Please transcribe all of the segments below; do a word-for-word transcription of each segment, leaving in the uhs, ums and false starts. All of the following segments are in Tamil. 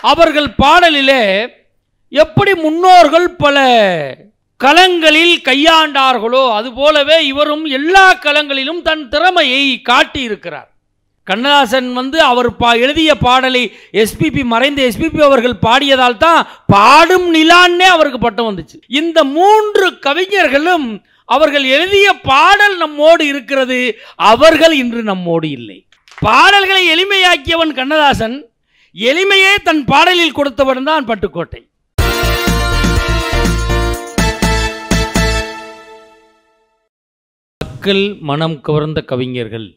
அவர்கள் பாடலிலே எப்படி முன்னோர்கள் பல களங்களில் கையாண்டார்களோ அதுபோலவே இவரும் எல்லா களங்களிலும் தன் திறமையை காட்டியிருக்கிறார். கண்ணதாசன் வந்து அவர் பா எழுதிய பாடலை எஸ்பிபி மறைந்த எஸ்பிபி அவர்கள் பாடியதால் தான் பாடும் நிலான்னே அவருக்கு பட்டம் வந்துச்சு. இந்த மூன்று கவிஞர்களும் அவர்கள் எழுதிய பாடல் நம்மோடு இருக்கிறது, அவர்கள் இன்று நம்மோடு இல்லை. பாடல்களை எளிமையாக்கியவன் கண்ணதாசன், எளிமையே தன் பாடலில் கொடுத்தவன் தான் பட்டுக்கோட்டை. மக்கள் மனம் கவர்ந்த கவிஞர்கள்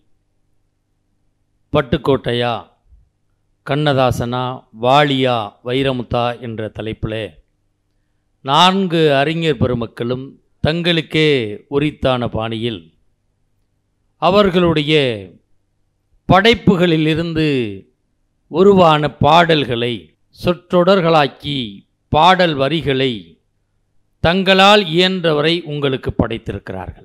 பட்டுக்கோட்டையா, கண்ணதாசனா, வாலியா, வைரமுத்தா என்ற தலைப்பில் நான்கு அறிஞர் பெருமக்களும் தங்களுக்கே உரித்தான பாணியில் அவர்களுடைய படைப்புகளிலிருந்து உருவான பாடல்களை சொற்றொடர்களாக்கி பாடல் வரிகளை தங்களால் இயன்றவரை உங்களுக்கு படைத்திருக்கிறார்கள்.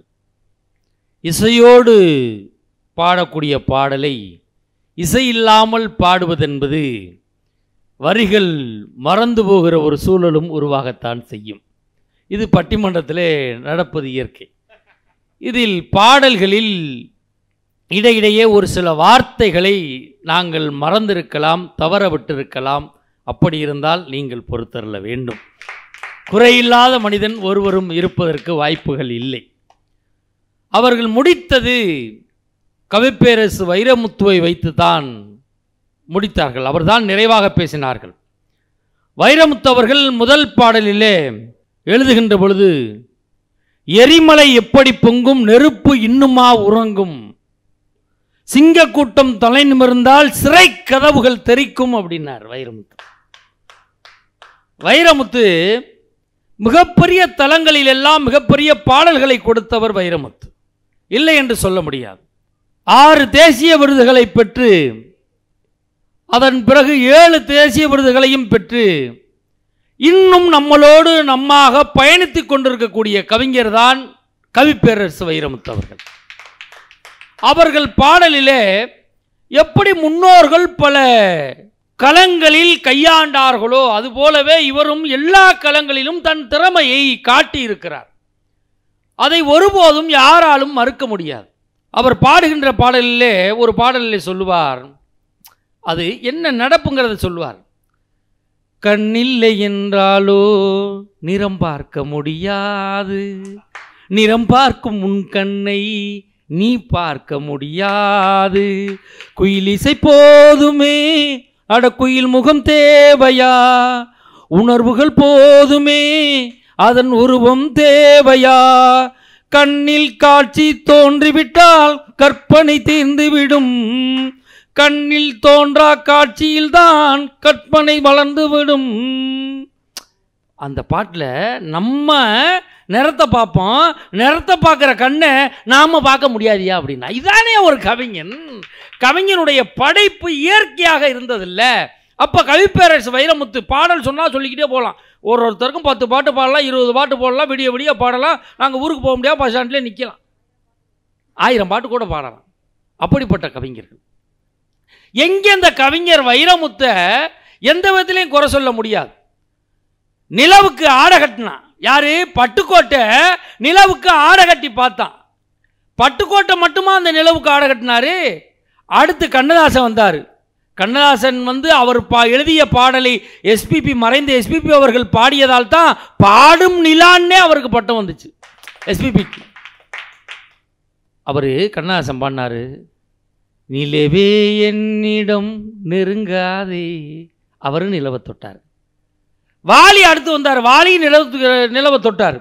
இசையோடு பாடக்கூடிய பாடலை இசை இல்லாமல் பாடுவதென்பது வரிகள் மறந்து போகிற ஒரு சூழலும் உருவாகத்தான் செய்யும். இது பட்டிமன்றத்திலே நடப்பது இயற்கை. இதில் பாடல்களில் இடையிடையே ஒரு சில வார்த்தைகளை நாங்கள் மறந்திருக்கலாம், தவற விட்டிருக்கலாம். அப்படி இருந்தால் நீங்கள் பொறுத்தருள வேண்டும். குறையில்லாத மனிதன் ஒருவரும் இருப்பதற்கு வாய்ப்புகள் இல்லை. அவர்கள் முடித்தது கவிப்பேரரசு வைரமுத்துவை வைத்து தான் முடித்தார்கள். அவர்தான் நிறைவாக பேசினார்கள். வைரமுத்து அவர்கள் முதல் பாடலிலே எழுதுகின்ற பொழுது, எரிமலை எப்படி பொங்கும், நெருப்பு இன்னுமா உறங்கும், சிங்க கூட்டம் தலை நிமிர்ந்தால் சிறை கதவுகள் தெரிக்கும் அப்படின்னார் வைரமுத்து. வைரமுத்து மிகப்பெரிய தலங்களில் எல்லாம் மிகப்பெரிய பாடல்களை கொடுத்தவர் வைரமுத்து, இல்லை என்று சொல்ல முடியாது. ஆறு தேசிய விருதுகளை பெற்று அதன் பிறகு ஏழு தேசிய விருதுகளையும் பெற்று இன்னும் நம்மளோடு நம்மாக பயணித்துக் கொண்டிருக்கக்கூடிய கவிஞர் தான் கவிப்பேரரசு வைரமுத்து அவர்கள். அவர்கள் பாடலிலே எப்படி முன்னோர்கள் பல களங்களில் கையாண்டார்களோ அதுபோலவே இவரும் எல்லா களங்களிலும் தன் திறமையை காட்டியிருக்கிறார். அதை ஒருபோதும் யாராலும் மறுக்க முடியாது. அவர் பாடுகின்ற பாடலிலே ஒரு பாடலிலே சொல்லுவார், அது என்ன நடப்புங்கிறத சொல்லுவார். கண்ணில்லை என்றாலோ நிறம் பார்க்க முடியாது, நிறம் பார்க்கும் உன் கண்ணை நீ பார்க்க முடியாது, குயிலிசை போதுமே அட குயில் முகம் தேவையா, உணர்வுகள் போதுமே அதன் உருவம் தேவையா, கண்ணில் காட்சி தோன்றிவிட்டால் கற்பனை தீர்ந்துவிடும், கண்ணில் தோன்றா காட்சியில்தான் கற்பனை வளர்ந்துவிடும். அந்த பாட்டில் நம்ம நிறத்தை பார்ப்போம், நிறத்தை பார்க்குற கண்ணை நாம் பார்க்க முடியாதியா அப்படின்னா, இதானே ஒரு கவிஞன். கவிஞனுடைய படைப்பு இயற்கையாக இருந்ததில்லை. அப்போ கவிப்பேரரசு வைரமுத்து பாடல் சொன்னால் சொல்லிக்கிட்டே போகலாம். ஒரு ஒருத்தருக்கும் பத்து பாட்டு பாடலாம், இருபது பாட்டு பாடலாம், விடிய விடிய பாடலாம். நாங்கள் ஊருக்கு போக முடியாது, பஸ் ஸ்டாண்ட்லேயே நிற்கலாம், ஆயிரம் பாட்டு கூட பாடலாம். அப்படிப்பட்ட கவிஞர்கள். எங்கே அந்த கவிஞர் வைரமுத்தை எந்த விதத்திலையும் குறை சொல்ல முடியாது. நிலவுக்கு ஆடை கட்டினான் யாரு? பட்டுக்கோட்டை நிலவுக்கு ஆடை கட்டி பார்த்தான். பட்டுக்கோட்டை மட்டுமா அந்த நிலவுக்கு ஆடை கட்டினாரு? அடுத்து கண்ணதாசன் வந்தார். கண்ணதாசன் வந்து அவர் பா எழுதிய பாடலை எஸ்பிபி மறைந்த எஸ்பிபி அவர்கள் பாடியதால் தான் பாடும் நிலான்னே அவருக்கு பட்டம் வந்துச்சு. எஸ்பிபிக்கு அவர் கண்ணதாசன் பாடினார், நிலவே என்னிடம் நெருங்காதே, அவர் நிலவை தொட்டார். வாலி அடுத்து வந்தார், வாலி நிலவு நிலவை தொட்டார்.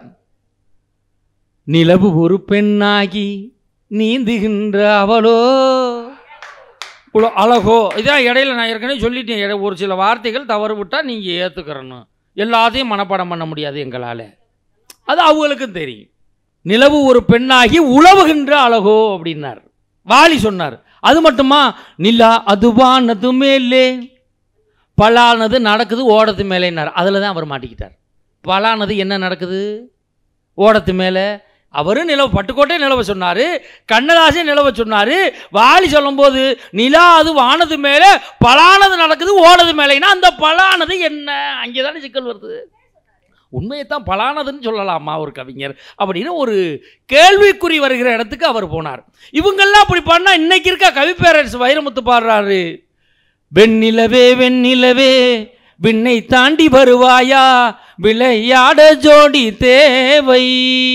நிலவு ஒரு பெண்ணாகி நீந்துகின்ற அவளோ இவ்வளோ அழகோ. இதான் இடையில நான் ஏற்கனவே சொல்லிட்டேன், ஒரு சில வார்த்தைகள் தவறு விட்டால் நீங்கள் ஏற்றுக்கிறணும், எல்லாத்தையும் மனப்பாடம் பண்ண முடியாது எங்களால், அது அவங்களுக்கும் தெரியும். நிலவு ஒரு பெண்ணாகி உழவுகின்ற அழகோ அப்படின்னார். வாலி சொன்னார். அது மட்டுமா, நிலா அதுவானது மேலே பலானது நடக்குது ஓடத்து மேலேன்னார். அதில் தான் அவர் மாட்டிக்கிட்டார். பலானது என்ன நடக்குது? ஓடத்து மேலே. அவரும் நிலவு பட்டுக்கோட்டை நிலவ சொன்னார், கண்ணதாசன் நிலவ சொன்னார். வாலி சொல்லும்போது நிலா அது வானது மேலே பலானது நடக்குது ஓனது மேலேனா அந்த பலானது என்ன? அங்கே தானே சிக்கல் வருது. உண்மையை தான் பலானதுன்னு சொல்லலாமா ஒரு கவிஞர் அப்படின்னு ஒரு கேள்விக்குறி வருகிற இடத்துக்கு அவர் போனார். இவங்கெல்லாம் அப்படி பண்ணால் இன்னைக்கு இருக்க கவிப்பேரரசு வைரமுத்து பாடுறாரு, வெண்ணிலவே வெண்ணிலவே விண்ணை தாண்டி வருவாயா விளையாட ஜோடி தேவை.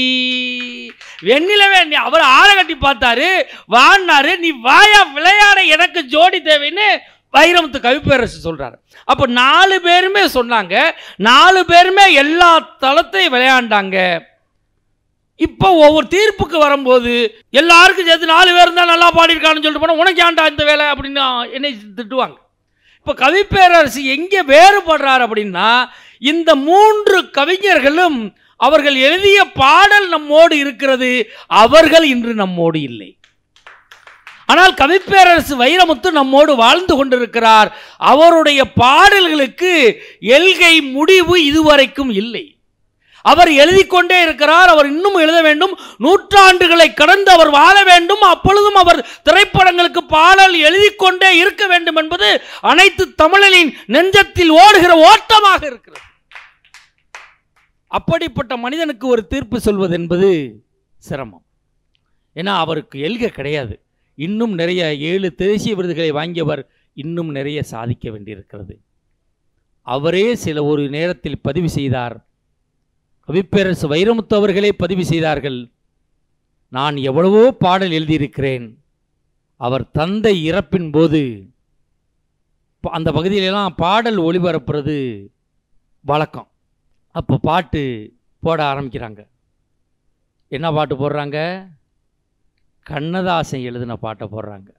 வெண்ணிலவே அவர் ஆளை கட்டி பார்த்தாரு, வான்னாரு, நீ வாயா விளையாட எனக்கு ஜோடி தேவைன்னு வைரமுத்து கவிப்பேரரசு சொல்றாரு. அப்ப நாலு பேருமே சொன்னாங்க, நாலு பேருமே எல்லா தளத்தையும் விளையாண்டாங்க. இப்போ ஒவ்வொரு தீர்ப்புக்கு வரும்போது எல்லாருக்கும் சேர்த்து நாலு பேர் தான் நல்லா பாடியிருக்கான்னு சொல்லிட்டு போனா உனக்கு ஏன்டா இந்த வேலை அப்படின்னு என்னை திட்டுவாங்க. இப்போ கவிப்பேரரசு எங்கே வேறுபடுறார் அப்படின்னா, இந்த மூன்று கவிஞர்களும் அவர்கள் எழுதிய பாடல் நம்மோடு இருக்கிறது, அவர்கள் இன்று நம்மோடு இல்லை. ஆனால் கவிப்பேரரசு வைரமுத்து நம்மோடு வாழ்ந்து கொண்டிருக்கிறார். அவருடைய பாடல்களுக்கு எல்கை முடிவு இதுவரைக்கும் இல்லை. அவர் எழுதி கொண்டே இருக்கிறார். அவர் இன்னும் எழுத வேண்டும், நூற்றாண்டுகளை கடந்து அவர் வாழ வேண்டும். அப்பொழுதும் அவர் திரைப்படங்களுக்கு பாடல் எழுதி கொண்டே இருக்க வேண்டும் என்பது அனைத்து தமிழனின் நெஞ்சத்தில் ஓடுகிற ஓட்டமாக இருக்கிறது. அப்படிப்பட்ட மனிதனுக்கு ஒரு தீர்ப்பு சொல்வது என்பது சிரமம். ஏன்னா அவருக்கு எல்கை கிடையாது. இன்னும் நிறைய ஏழு தேசிய விருதுகளை வாங்கியவர் இன்னும் நிறைய சாதிக்க வேண்டியிருக்கிறது. அவரே சில ஒரு நேரத்தில் பதிவு செய்தார், கவிப்பேரரசு வைரமுத்து அவர்களே பதிவு செய்தார்கள், நான் எவ்வளவோ பாடல் எழுதியிருக்கிறேன். அவர் தந்தை இறப்பின் போது அந்த பகுதியிலெல்லாம் பாடல் ஒளிபரப்புறது வழக்கம். அப்போ பாட்டு போட ஆரம்பிக்கிறாங்க. என்ன பாட்டு போடுறாங்க? கண்ணதாசன் எழுதின பாட்டை போடுறாங்க.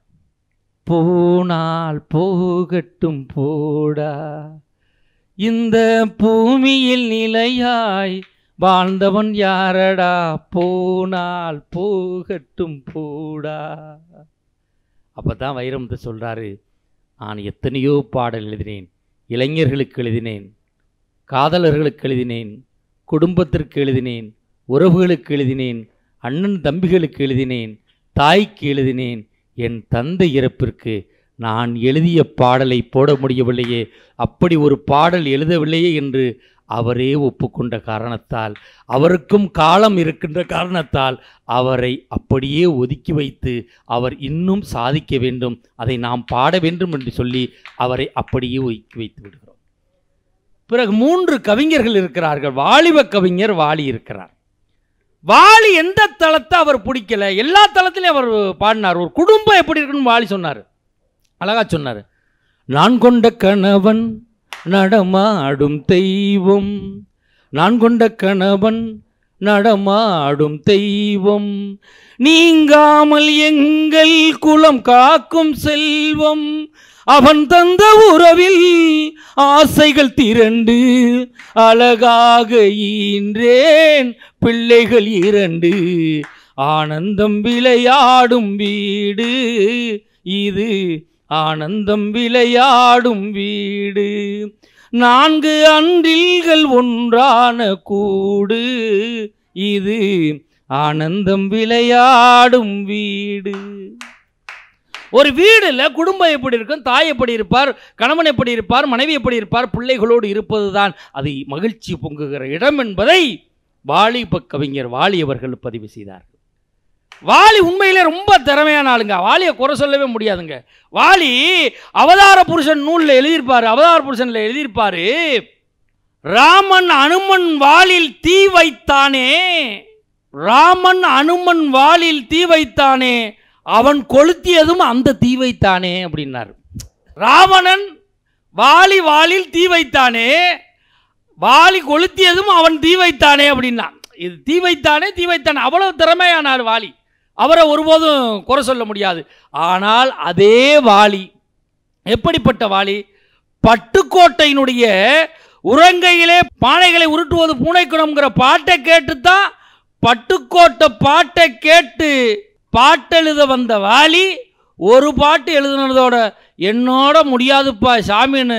போனால் போகட்டும் போடா, இந்த பூமியில் நிலையாய் வாழ்ந்தவன் யாரடா, போனால் போகட்டும் போடா. அப்போ தான் வைரமுத்து சொல்கிறாரு, நான் எத்தனையோ பாடல் எழுதினேன், இளைஞர்களுக்கு எழுதினேன், காதலர்களுக்கு எழுதினேன், குடும்பத்திற்கு எழுதினேன், உறவுகளுக்கு எழுதினேன், அண்ணன் தம்பிகளுக்கு எழுதினேன், தாய்க்கு எழுதினேன். என் தந்தை இறப்பிற்கு நான் எழுதிய பாடலை போட முடியவில்லையே, அப்படி ஒரு பாடல் எழுதவில்லையே என்று அவரே ஒப்புக்கொண்ட காரணத்தால், அவருக்கும் காலம் இருக்கின்ற காரணத்தால் அவரை அப்படியே ஒதுக்கி வைத்து அவர் இன்னும் சாதிக்க வேண்டும், அதை நாம் பாட வேண்டும் என்று சொல்லி அவரை அப்படியே ஒதுக்கி வைத்து விடுகிறோம். பிறகு மூன்று கவிஞர்கள் இருக்கிறார்கள். வாலிப கவிஞர் வாலி இருக்கிறார். வாலி எந்த தளத்தை அவர் பிடிக்கல, எல்லா தளத்திலையும் அவர் பாடினார். ஒரு குடும்பம் எப்படி இருக்குன்னு வாலி சொன்னார், அழகா சொன்னார். நான் கொண்ட கணவன் நடமாடும் தெய்வம், நான் கொண்ட கணவன் நடமாடும் தெய்வம், நீங்காமல் எங்கள் குலம் காக்கும் செல்வம், அவன் தந்த உறவில் ஆசைகள் திரண்டு அழகாக ஈன்றேன் பிள்ளைகள் இரண்டு, ஆனந்தம் விளையாடும் வீடு இது, ஆனந்தம் விளையாடும் வீடு, நான்கு அன்றில்கள் ஒன்றான கூடு இது, ஆனந்தம் விளையாடும் வீடு. ஒரு வீடுல குடும்பம் எப்படி இருக்கும், தாய் எப்படி இருப்பார், கணவன் எப்படி இருப்பார், மனைவி எப்படி இருப்பார், பிள்ளைகளோடு இருப்பதுதான் அது மகிழ்ச்சி பொங்குகிற இடம் என்பதை வாலிப கவிஞர் வாலி அவர்கள் பதிவு செய்தார்கள். வாலி உண்மையிலே ரொம்ப திறமையான ஆளுங்க, வாலியை குறை சொல்லவே முடியாதுங்க. வாலி அவதார புருஷன் நூலில் எழுதியிருப்பாரு, அவதார புருஷன்ல எழுதியிருப்பாரு, ராமன் அனுமன் வாளில் தீ வைத்தானே, ராமன் அனுமன் வாளில் தீ வைத்தானே, அவன் கொளுத்தியதும் அந்த தீ வைத்தானே அப்படின்னார். ராவணன் வாலி வாளில் தீ வைத்தானே, வாலி கொளுத்தியதும் அவன் தீ வைத்தானே அப்படின்னா, இது தீ வைத்தானே தீ வைத்தானே, அவ்வளவு திறமையானார் வாலி, அவரை ஒருபோதும் குறை சொல்ல முடியாது. ஆனால் அதே வாலி எப்படிப்பட்ட வாலி, பட்டுக்கோட்டையினுடைய உறங்கையிலே பானைகளை உருட்டுவது பூனைக்குணம்ங்கிற பாட்டை கேட்டுத்தான், பட்டுக்கோட்டை பாட்டை கேட்டு பாட்டெழுத வந்த வாலி ஒரு பாட்டு எழுதுனதோட என்னோட முடியாதுப்பா சாமின்னு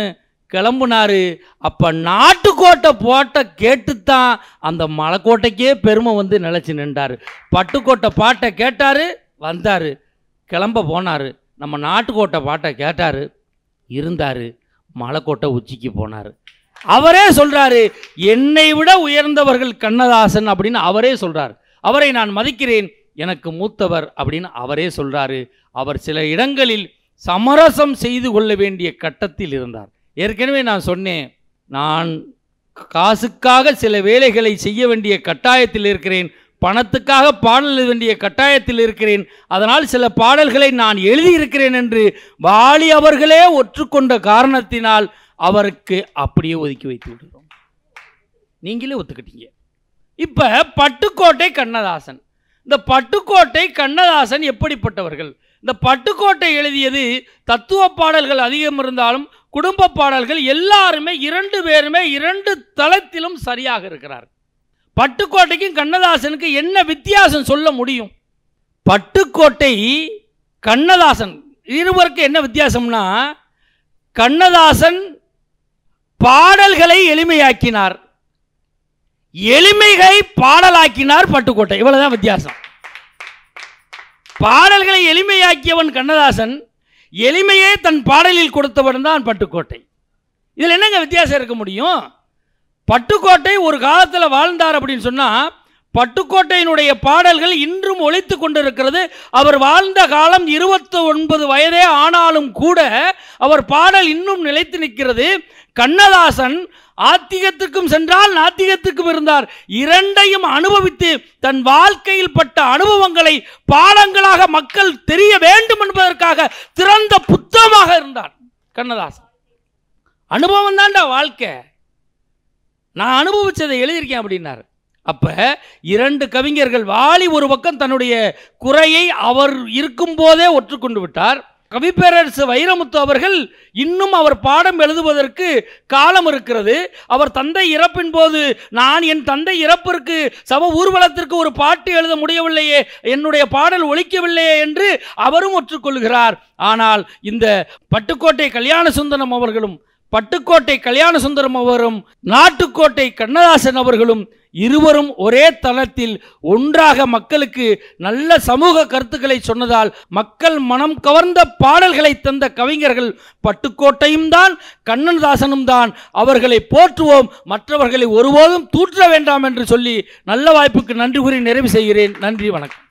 கிளம்புனாரு. அப்போ நாட்டுக்கோட்டை போட்ட கேட்டுத்தான் அந்த மலைக்கோட்டைக்கே பெருமை வந்து நிலச்சி நின்றார். பட்டுக்கோட்டை பாட்டை கேட்டார், வந்தார், கிளம்ப போனார். நம்ம நாட்டுக்கோட்டை பாட்டை கேட்டார், இருந்தார், மலைக்கோட்டை உச்சிக்கு போனார். அவரே சொல்கிறாரு, என்னை விட உயர்ந்தவர்கள் கண்ணதாசன் அப்படின்னு அவரே சொல்கிறார். அவரை நான் மதிக்கிறேன், எனக்கு மூத்தவர் அப்படின்னு அவரே சொல்கிறாரு. அவர் சில இடங்களில் சமரசம் செய்து கொள்ள வேண்டிய கட்டத்தில் இருந்தார். ஏற்கனவே நான் சொன்னேன், நான் காசுக்காக சில வேலைகளை செய்ய வேண்டிய கட்டாயத்தில் இருக்கிறேன், பணத்துக்காக பாடல் எழுத வேண்டிய கட்டாயத்தில் இருக்கிறேன், அதனால் சில பாடல்களை நான் எழுதியிருக்கிறேன் என்று வாலி அவர்களே ஒற்றுக்கொண்ட காரணத்தினால் அவருக்கு அப்படியே ஒதுக்கி வைத்து விடுறோம். நீங்களே ஒத்துக்கிட்டீங்க. இப்போ பட்டுக்கோட்டை கண்ணதாசன், இந்த பட்டுக்கோட்டை கண்ணதாசன் எப்படிப்பட்டவர்கள்? இந்த பட்டுக்கோட்டை எழுதியது தத்துவ பாடல்கள் அதிகம் இருந்தாலும் குடும்ப பாடல்கள் எல்லாருமே இரண்டு பேருமே இரண்டு தளத்திலும் சரியாக இருக்கிறார். பட்டுக்கோட்டைக்கும் கண்ணதாசனுக்கு என்ன வித்தியாசம் சொல்ல முடியும்? பட்டுக்கோட்டை கண்ணதாசன் இருவருக்கு என்ன வித்தியாசம்னா, கண்ணதாசன் பாடல்களை எளிமையாக்கினார், எளிமையை பாடலாக்கினார் பட்டுக்கோட்டை. இவ்வளவுதான் வித்தியாசம். பாடல்களை எளிமையாக்கியவன் கண்ணதாசன், எளிமையே தன் பாடலில் கொடுத்தவன் தான் பட்டுக்கோட்டை. இதில் என்னங்க வித்தியாசம் இருக்க முடியும்? பட்டுக்கோட்டை ஒரு காலத்தில் வாழ்ந்தார் அப்படின்னு சொன்னால், பட்டுக்கோட்டையினுடைய பாடல்கள் இன்றும் ஒலித்து கொண்டிருக்கிறது. அவர் வாழ்ந்த காலம் இருபத்தி ஒன்பது வயதே ஆனாலும் கூட அவர் பாடல் இன்னும் நிலைத்து நிற்கிறது. கண்ணதாசன் ஆத்திகத்துக்கும் சென்றால் நாத்திகத்துக்கும் இருந்தார். இரண்டையும் அனுபவித்து தன் வாழ்க்கையில் பட்ட அனுபவங்களை பாடங்களாக மக்கள் தெரிய வேண்டும் என்பதற்காக திறந்த புத்தகமாக இருந்தார் கண்ணதாசன். அனுபவம் தான்டா வாழ்க்கை, நான் அனுபவிச்சதை எழுதியிருக்கேன் அப்படின்னார். அப்ப இரண்டு கவிஞர்கள், வாலி ஒரு பக்கம் தன்னுடைய குறையை அவர் இருக்கும் போதே ஒற்றுக்கொண்டு விட்டார். கவிப்பேரரசு வைரமுத்து அவர்கள் இன்னும் அவர் பாடம் எழுதுவதற்கு காலம் இருக்கிறது. அவர் தந்தை இறப்பின் போது, நான் என் தந்தை இறப்பிற்கு சம ஊர்வலத்திற்கு ஒரு பாட்டு எழுத முடியவில்லையே, என்னுடைய பாடல் ஒலிக்கவில்லையே என்று அவரும் ஒற்றுக்கொள்கிறார். ஆனால் இந்த பட்டுக்கோட்டை கல்யாண சுந்தரம் அவர்களும் பட்டுக்கோட்டை கல்யாண சுந்தரம் அவரும் நாட்டுக்கோட்டை கண்ணதாசன் அவர்களும் இருவரும் ஒரே தளத்தில் ஒன்றாக மக்களுக்கு நல்ல சமூக கருத்துக்களை சொன்னதால் மக்கள் மனம் கவர்ந்த பாடல்களை தந்த கவிஞர்கள் பட்டுக்கோட்டையும் தான் கண்ணதாசனும் தான். அவர்களை போற்றுவோம், மற்றவர்களை ஒருபோதும் தூற்ற வேண்டாம் என்று சொல்லி நல்ல வாய்ப்புக்கு நன்றி கூறி நிறைவு செய்கிறேன். நன்றி, வணக்கம்.